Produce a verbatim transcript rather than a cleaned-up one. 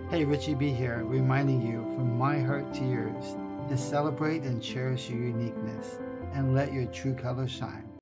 Hey, Richie B here, reminding you from my heart to yours to celebrate and cherish your uniqueness and let your true colors shine.